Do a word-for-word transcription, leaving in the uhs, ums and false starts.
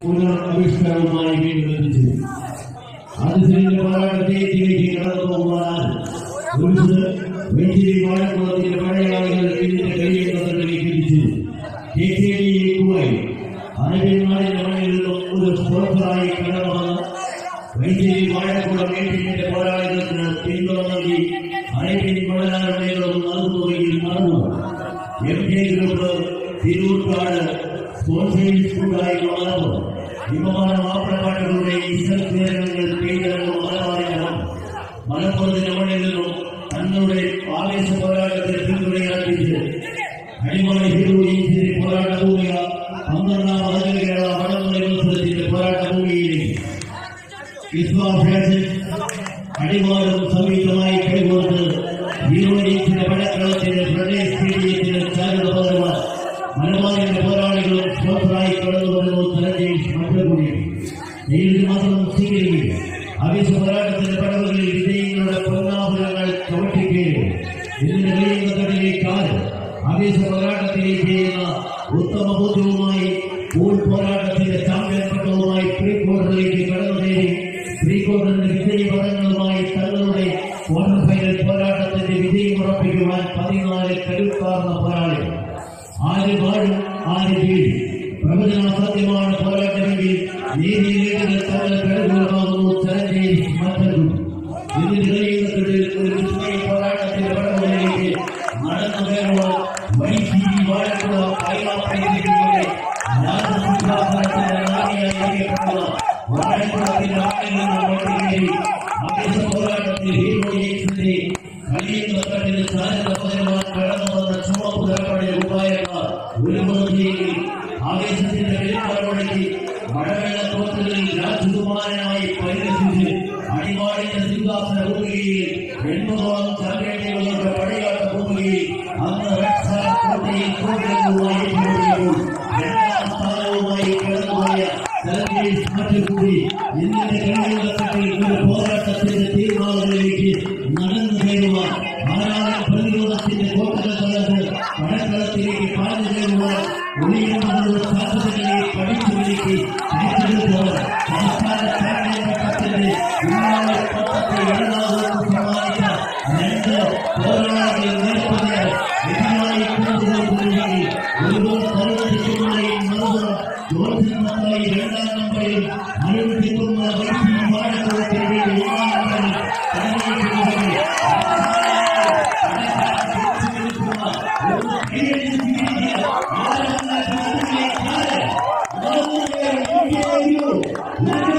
പുനരവിഷ്കരണമായി വീണ്ടെടുത്തു. അതിന്റെ പോരാട്ടത്തേക്ക് കടന്നു പോകാൻ വെഞ്ചിരി വാഴക്കുളത്തിന്റെ പഴയാളികൾ ഇതിന്റെ കൈയ്യേറ്റത്തിലേക്ക് തിരിച്ചു. കെ കെ ഡിയിലേക്കുമായി അരവിന്മാരുടെ മണ്ണിൽ നിന്നും ഒരു സ്പോൺസറായി കടന്നു വന്ന വെഞ്ചിരി വാഴക്കുളം ഏറ്റിന്റെ പോരാളികൾക്ക് പിന്തുണ നൽകി അരവിൻ മണലാരമേകളും നൽകുകയിൽ നടന്നു. M K group Thirurkad sponsors കൂട്ടായി വളർന്നു. വിമാന മാപ്പിളപ്പാട്ടുകളുടെ ഇഷ്ടങ്ങൾ പെയ്തിറങ്ങും മലബാറിനും മലപ്പുറത്തിന്റെ മണ്ണിൽ നിന്നും തങ്ങളുടെ ആവേശ പോരാട്ടത്തെ പിന്തുണയാർപ്പിച്ച് അടിമാലി ഹിന്ദു പോരാട്ട ഭൂമിക പന്ത്രണ്ടാം അഖില കേരള വടംവലി മത്സരത്തിന്റെ പോരാട്ട ഭൂമിയിലേക്ക് വിശ്വാസം അടിമാലും സംയുക്തമായി കൈകോർത്ത് ഹീറോയിൻസിന്റെ പടക്കളത്തിന് പ്രദേശ സ്റ്റേഡിയത്തിന് ചാരുത പകരുവാൻ മലബാറിന്റെ പോരാളികളും സ്പോൺസറായി കടന്നുവരുന്നു. തലജേഷ് മറ്റൊരുകൂടി നേരിട്ട് മാത്രം സ്വീകരിക്കും. ആവേശ പോരാട്ടത്തിന്റെ പടവുകളിൽ വിജയികളുടെ പൊന്നാപുരങ്ങൾ ചവിട്ടിക്കേറും. ഇതിന്റെ വെളിയുന്നതിലേക്കാൾ ആവേശ പോരാട്ടത്തിലേക്ക് ചെയ്യുന്ന ഉത്തമ ബോധ്യവുമായി പൂൾ പോരാട്ടത്തിന്റെ ചാമ്പ്യൻ പട്ടവുമായി പ്രീ ക്വാർട്ടറിലേക്ക് കടന്നു നേടി പ്രീ ക്വാർട്ടറിന്റെ വിജയ പദങ്ങളുമായി തങ്ങളുടെ ക്വാർട്ടർ ഫൈനൽ പോരാട്ടത്തിന്റെ വിജയം ഉറപ്പിക്കുവാൻ പതിനാല് കരുത്താർന്ന പോരാളികൾ. ആര് വാഴും ആര് വീഴും. പ്രവചനാസാധ്യമാണ് പോരാട്ടമെങ്കിൽ നീതിയിലേക്ക് തങ്ങൾ കരുതലാകുന്നു. ചലഞ്ചേഴ്സ് മറ്റൊരു ഇതിന് കഴിയുന്നതിൽ ഒരു വിസ്മയ പോരാട്ടത്തിന്റെ പടവുകളിലേക്ക് നടന്നു കയറുവാൻ വൈദ്യുതി വാഴക്കുളം കൈമാറിയിരിക്കുന്നതിന്റെ രാജസിംഹാസനത്തിന്റെ റാണിയായി അറിയപ്പെടുന്ന വാഴക്കുളത്തിന്റെ ആണിൽ നിന്ന് വട്ടിക്കേറി ആവേശ പോരാട്ടത്തിൽ ഹീറോയിൻസിന്റെ കഴിയുന്ന തട്ടിന് ചാരുത പകരുവാൻ കടന്നു വന്ന ചുമപ്പ് തലമുറയുടെ ഉപായക്കാർ ഒരു മന്ത്രിയിൽ ആവേശത്തിന്റെ വെളിപ്പാടൊഴുക്കി മഴവെള്ള തോട്ടങ്ങളിൽ രാജകുമാരനായി പരിരക്ഷിച്ച് അടിമാടിന്റെ സിംഹാസന ഭൂമികയിൽ എൺപതോളം ചാമ്പ്യന്മാരുടെ പടയാട്ട ഭൂമികയിൽ അന്ന് രക്ഷാകോട്ടയിൽ കോട്ടയുമായി രണ്ടാം സ്ഥാനവുമായി കടന്നുപോയ ചലഞ്ചേഴ്സ് മറ്റുകൂടി ഇന്നത്തെ കഴിയുന്നതിൽ ഒരു പോരാട്ടത്തിന്റെ തീരുമാനങ്ങളിലേക്ക് നടന്നു കയറുവാൻ ആരാധന പ്രതിരോധത്തിന്റെ കോട്ടകൾ തകർന്ന് പടക്കളത്തിലേക്ക് പാഞ്ഞു കയറുവാൻ ഒളിയുന്നതിനുള്ള സാധ്യതകളെ പഠിച്ചുവിലേക്ക് ഏറ്റെടുത്തവർ സംസ്ഥാന ചാമ്പ്യൻ പട്ടത്തിന്റെ ഇന്നാളെ പട്ടത്തെ എഴുതാവുന്ന സമ്മാനിച്ച രണ്ട് പോരാളികൾ നേർപ്പതിയാൽ എതിരായി കൊണ്ടുപോയി ഒരുപാട് സർവ്വശക്തികളെയും മറുപുറം ജോർജിനായി രണ്ടാം നമ്പറിലും അനുവദിക്കുന്ന വൈദ്യുതി വാഴക്കുളത്തിന്റെ ഒന്നാം നമ്പറിൽ Thank you.